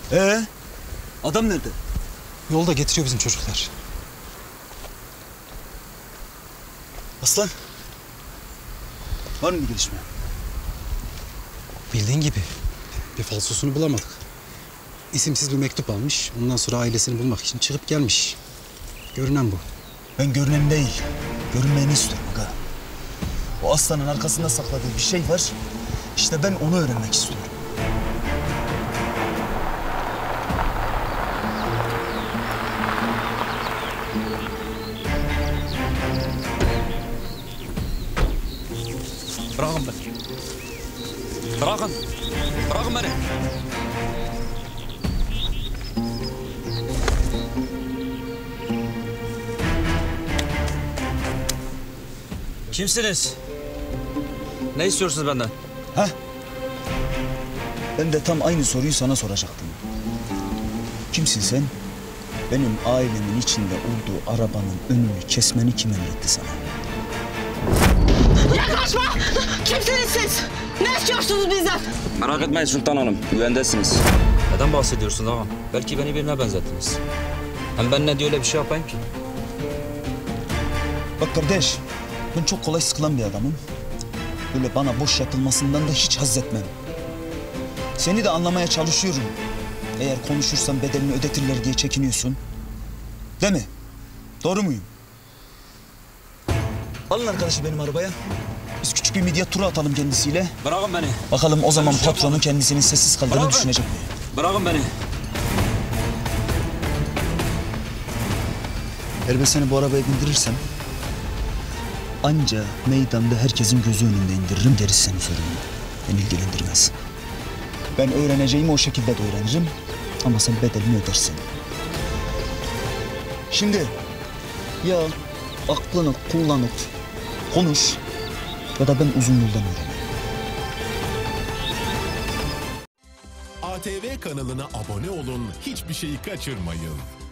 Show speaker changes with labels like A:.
A: Adam nerede?
B: Yolda getiriyor bizim çocuklar.
A: Aslan. Var mı bir gelişme?
B: Bildiğin gibi bir falsosunu bulamadık. İsimsiz bir mektup almış. Ondan sonra ailesini bulmak için çıkıp gelmiş. Görünen bu.
A: Ben görünen değil, görünmeyeni istiyorum aga. O aslanın arkasında sakladığı bir şey var. İşte ben onu öğrenmek istiyorum.
C: Bırakın beni. Bırakın. Bırakın beni. Kimsiniz? Ne istiyorsunuz benden?
A: Ben de tam aynı soruyu sana soracaktım. Kimsin sen? Benim ailemin içinde olduğu arabanın önünü kesmeni kim emretti sana?
D: Yaklaşma! Kimsiniz siz? Ne istiyorsunuz bizden?
C: Merak etmeyin Sultan Hanım. Güvendesiniz. Neden bahsediyorsun ağam? Belki beni birine benzettiniz. Hem ben ne diye öyle bir şey yapayım ki?
A: Bak kardeş, ben çok kolay sıkılan bir adamım. Böyle bana boş yapılmasından da hiç haz etmem. Seni de anlamaya çalışıyorum. Eğer konuşursam bedelini ödetirler diye çekiniyorsun. Değil mi? Doğru muyum? Alın arkadaşı benim arabaya. Biz küçük bir midyat turu atalım kendisiyle.
C: Bırakın beni.
A: Bakalım o zaman
C: Ben bir şey
A: patronun
C: yapmadım.
A: kendisinin sessiz kaldığını
C: Bırakın.
A: düşünecek mi?
C: Bırakın beni.
A: Eğer ben seni bu arabaya bindirirsem... ...anca meydanda herkesin gözü önünde indiririm, gerisi senin sorunun. Beni ilgilendirmez. Ben öğreneceğimi o şekilde de öğrenirim. Ama sen bedelini ödersin. Şimdi ya aklını kullanıp konuş ya da ben uzun yoldan öğrenirim.
E: ATV kanalına abone olun, hiçbir şeyi kaçırmayın.